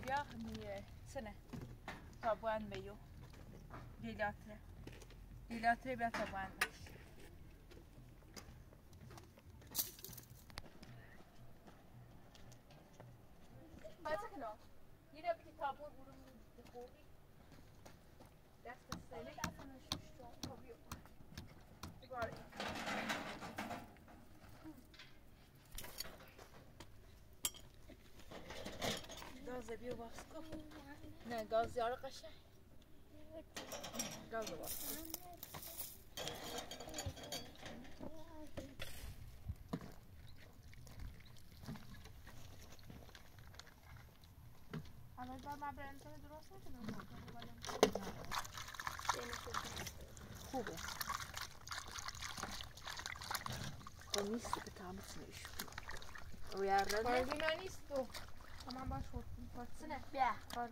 بیا میره سنه تابوان بیو دیلاتره بیا تابوان بیش بازه کنم یه ربی که تابور برو خوبی دست سنه بیا بگاره گازه بیا باز کن نه گاز یارو قشنگ گازه باز کن اول بار من برنسان درست نکنم خوبه او نیست که تامس نیست او یارده بازی من نیست تو من باش خورد بیا خورد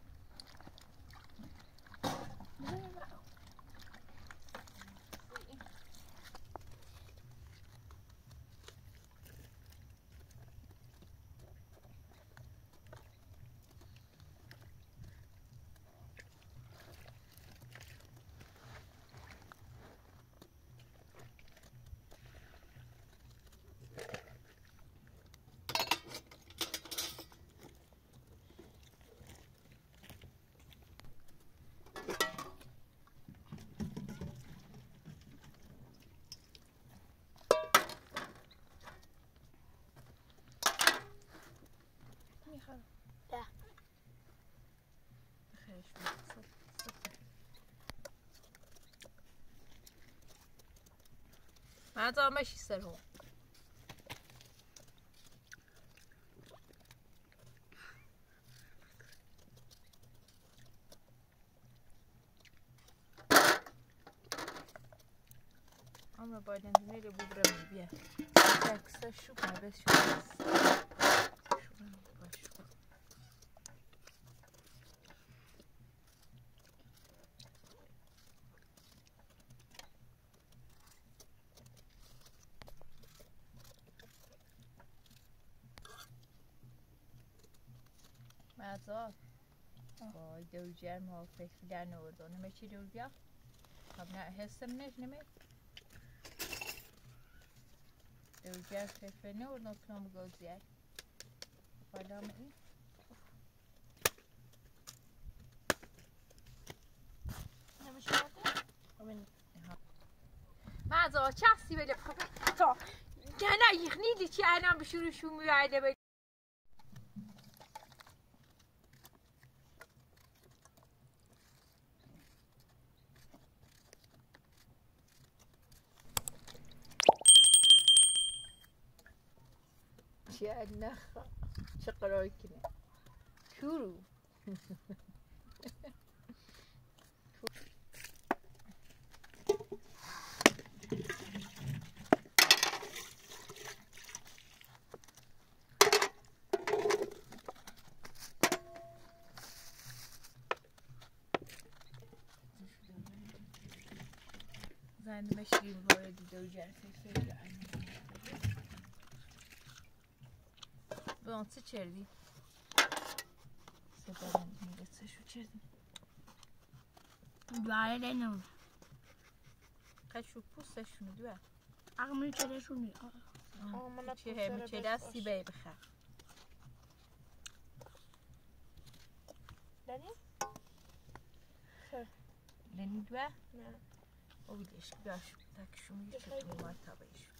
ده خیش من تا ماشي سرهم اما باید انتونی رو ببرم بیا تکسه شو کنه بس شو مزار وای دوجر ما فکر در نورد نمی چی دوجر خب نه حسم نمی دوجر فکر نورد نکنم گوزیه بالا می نمیشه وقتی مزار چستی بله تا نه یخنیدی چی الان به شروع میبرده بله چه نخا چه قراری کنه شروع زنده مشکیم وارد دوجر فکر بان چه چردی؟ سپرم میگه چه شو چردی؟ دواره نمونه قشو پوستشونو دوه اقمه چرشونی چه همه چه دستی بای بخر داری؟ لنی دوه؟ نه او بیدیش بیاشو تکشو میگه چه دومار تابایشو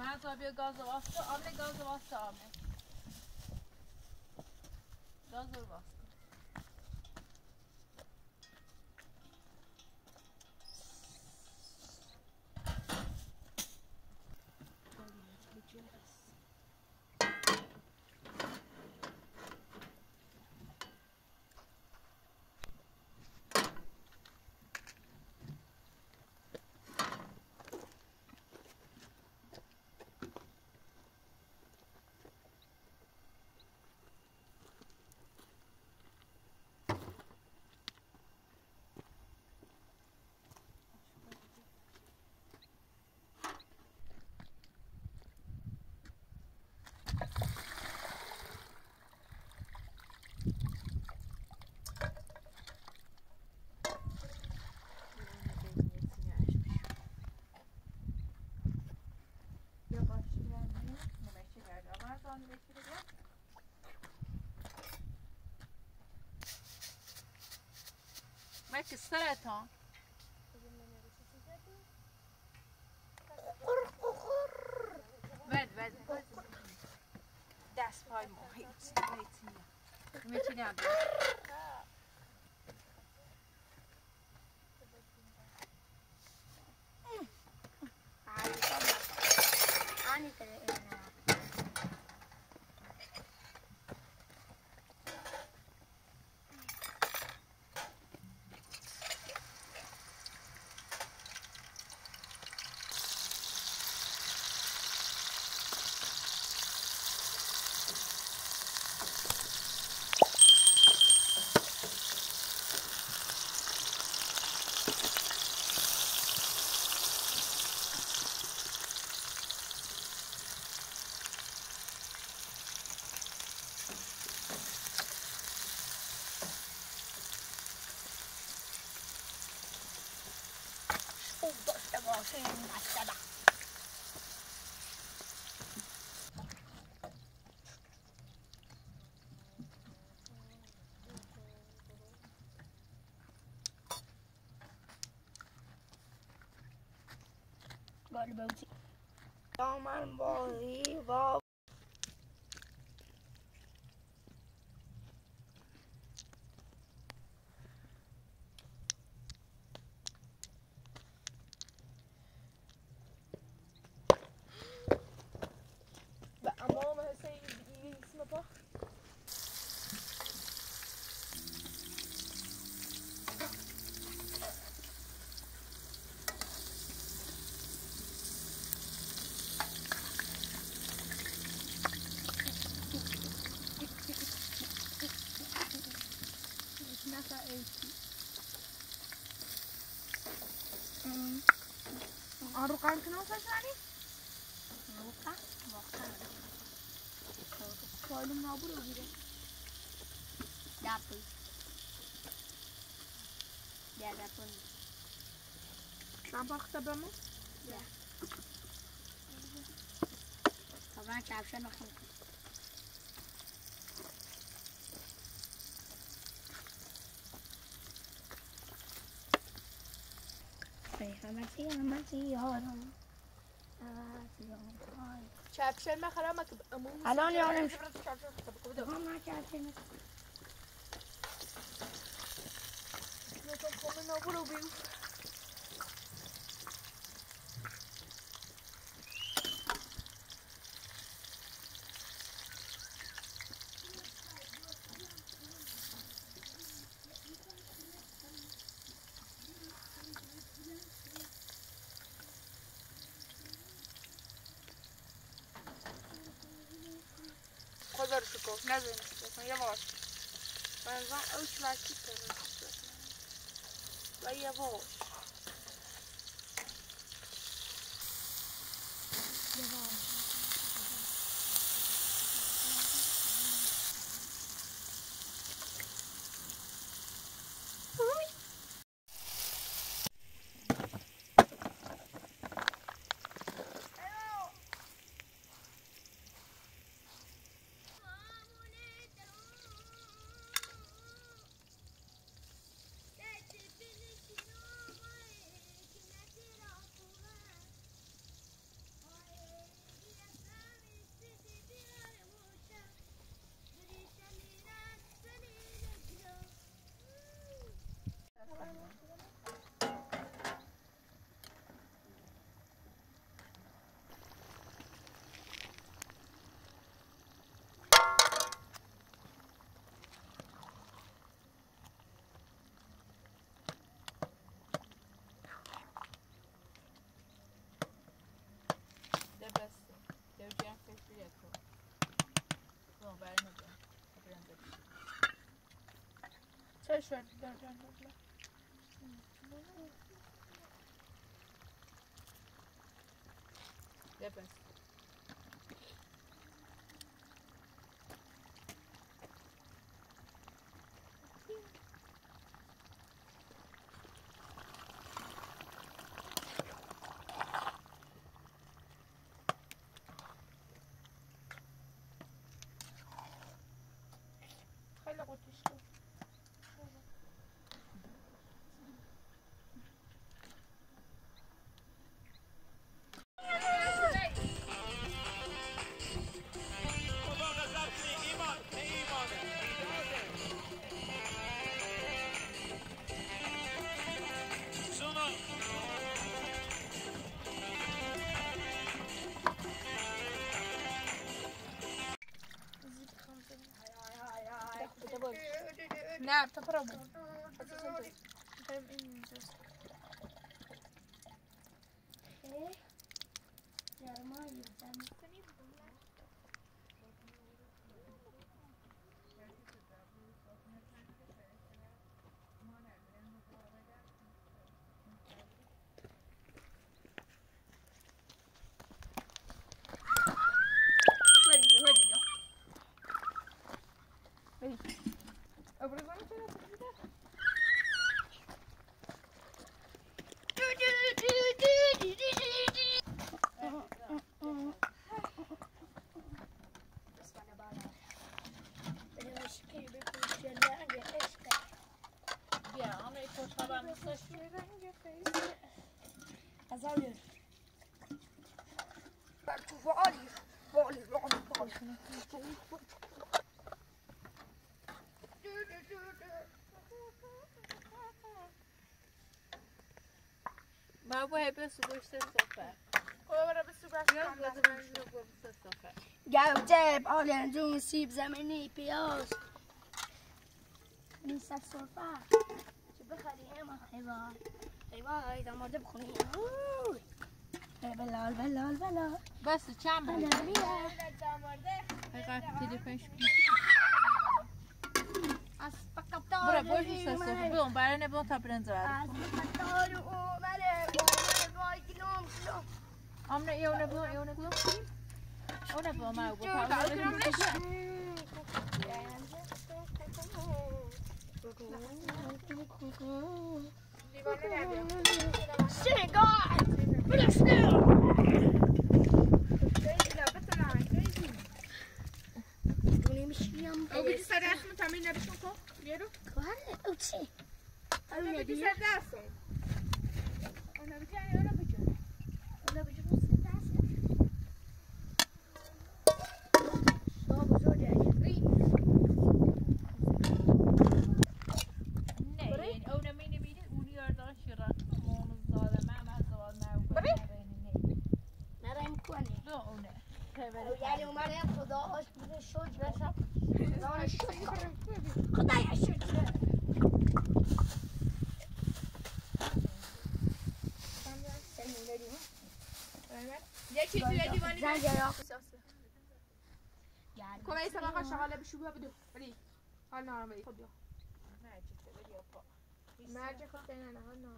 من بیا گاز واسه آمه گاز واسه آمه گاز واسه ما كسرت ها بد دست پای ما هیچی نداره بوزی دامن بازی با امام حسین اسمه با آن رو قرم کنم فشانی؟ روکا؟ کالم نابود رو بیره دپل یا دپل شام باخته بمون؟ یا طبعا کفشه نخون همتی یارم چپشن بخرم الان یارم هم نکردیم برو بیرون خدا رو شکر نزنید یواش بنظرم اوش وقتی کنم و یواش چه شد؟ بس خیلی قطعش کن نه تا برو ما باید به سوگوشت صفحه گوجه بادمجون سیب زمینی پیاز نیست صرفه چه بخری اما حیوان داماده بخونی بلال بس چند بود؟ از برو باشی صفحه بیون برای نبون تا برنز برد امنه ایونه بیون اونه بیون ما بود او بدي سرعة متعملين نبيشونكو ليرو أنا بدي سرعة أنا بدي أنا بدي يعني وما ياخذ الشجرة خدها يا الشجرة كويس انا شغاله بشوفها بدو بدي انا بدي خذ يا ما اجي خذ انا انا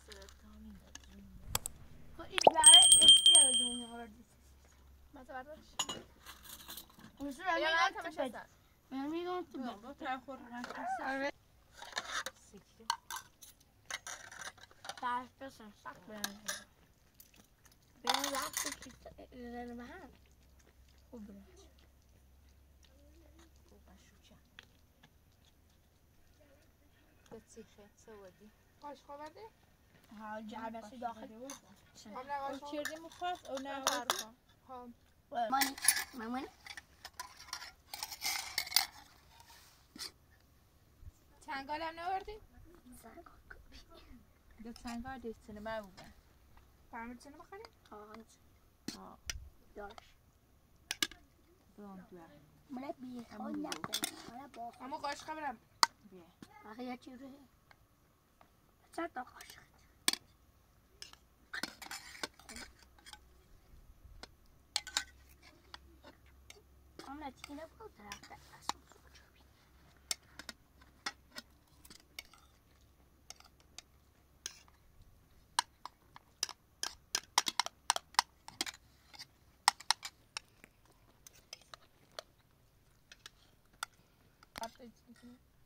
ما تبردش قاش خورده؟ ها جعل بس داخل چیزی مخواست او نه مامان چنگال هم نوردی؟ دو چنگال دیستونه ما بوده فهمید چنه بخوری؟ ها دارش دوام دوام ملا بی خواهی نکن ملا با اما قاش خبرم بیا آخه یه چی روی چند تا قاشق stamattina potrà sono suocero. Parte